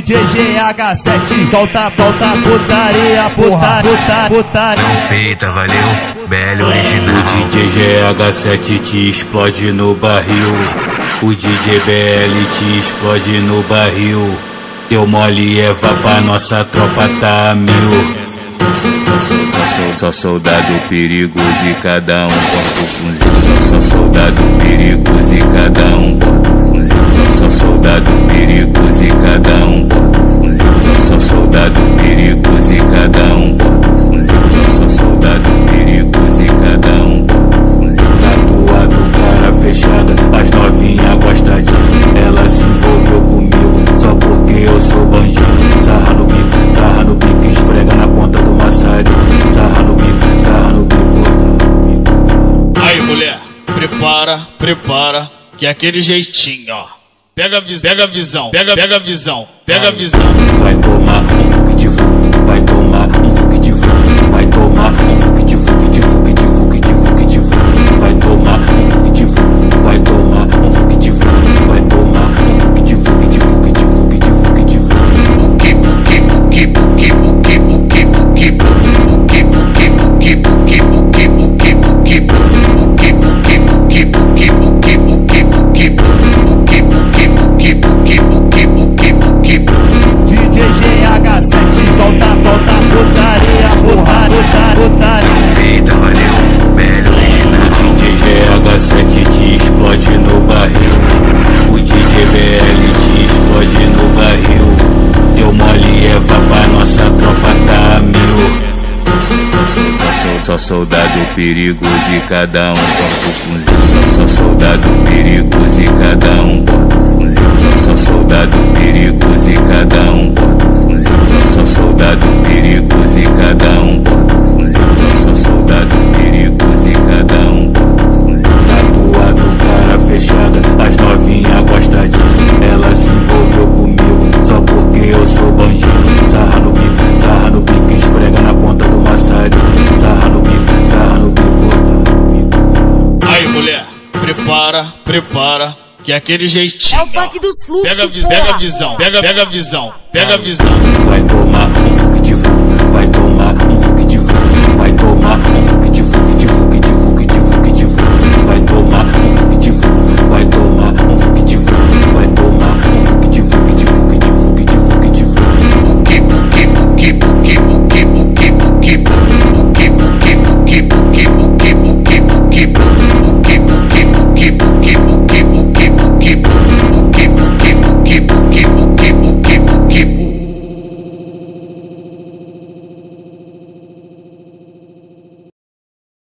DJ GH7, volta putaria, putaria. Não peita, valeu, Belo original. O DJ GH7 te explode no barril. O DJ BL te explode no barril. Deu mole Eva pra nossa tropa tá a mil. Só soldado perigoso e cada um porta o fuzil. Só soldado perigoso e cada um porta o fuzil. Só soldado perigoso e cada um porta o fuzil. Só soldado perigoso e cada um porta o fuzil. Só soldado perigoso e cada um porta o fuzil. Tatuado, cara fechada, as novinhas gostam disso. Ela se envolveu comigo só porque eu sou bandido. Sarra no bico, esfrega na ponta do maçarico. Sarra no bico. Aí, mulher, prepara, que é aquele jeitinho, ó. Pega a visão. Vai tomar um fugitivo, vai tomar um fugitivo, vai tomar um fugitivo, vai tomar um fugitivo, vai tomar um fugitivo, vai tomar um fugitivo. DJ GH7, volta putaria. Não peita, valeu, Belo original. O DJ GH7 te explode no barril. O DJ BL te explode no barril. Deu mole Eva pra nossa tropa tá a mil. Só soldado perigoso e cada um porta o fuzil. Só soldado perigoso e cada um porta o fuzil. Só soldado perigoso e cada um porta o fuzil. Só soldado perigoso e cada um porta o fuzil. Só soldado perigoso e cada um porta o fuzil. Tatuado, cara fechada, as novinhas gostam disso. Ela se envolveu comigo só porque eu sou bandido. Sarra no bico, esfrega na ponta do maçarico. Sarra no bico. Aí, mulher, prepara, que é aquele jeitinho. É o funk dos fluxos, Pega a visão. Vai tomar